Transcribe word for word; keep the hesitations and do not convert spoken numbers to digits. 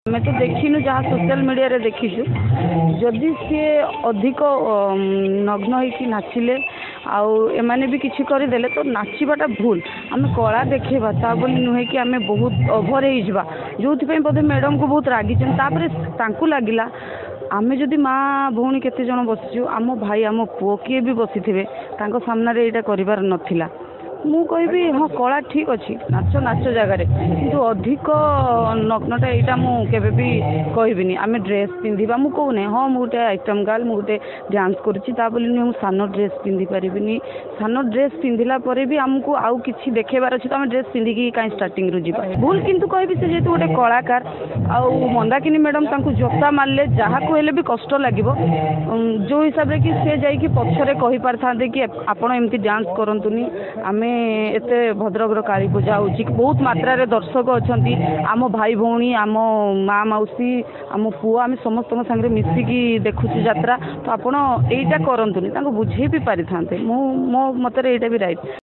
आमे तो देखिनु जहाँ सोशल मीडिया रे देखीछु जदि सी अधिक नग्न होइकी नाचिले आउ एमाने भी किछि करदेले तो नाचिबाटा भूल आमे कला देखेबा ता बोली नुहे कि आमे बहुत ओभर हो जावा जो बोधे मैडम को बहुत रागी तापर तांकु लागिला आमे जदि माँ भौणी केते जन बसिछु आम भाई आम पुओ किए भी बसी थे सामना रे एटा करिवार नथिला मु कहबी हाँ कला ठीक अच्छी नाच नाच जगार किंतु अधिक नग्नटा यहाँ मुझे भी कहबिनी आम ड्रेस पिंधा मु कहूना हाँ मुझे आइटम गर्ल मुझे डांस करुँची नुहे मुझे सान ड्रेस पिंधि पारिनी सान ड्रेस पिंधला भी आमको आउ कि देखेबार अच्छे तो आम ड्रेस पिंधिकी कहीं स्टार्टिंग रू जा भूल किंतु कहबी से जेहतु गोटे कलाकार आउ मंदाकिनी मैडम तांकु जोता मारले जहाँ कहले भी कष्ट लगे जो हिसाब से कि सी जाइए पछरे कही पारि था कि आपण एमती डांस करतुनी आम एते भद्रक काली पूजा होची बहुत मात्रा रे दर्शक अच्छी आम भाई भौणी आम माँ मौसी आम पुआ आम समस्त संगे मिसिकी देखुची यात्रा तो आपण एटा करतुनी बुझे भी पारि था मो मतरे एटा भी राइट।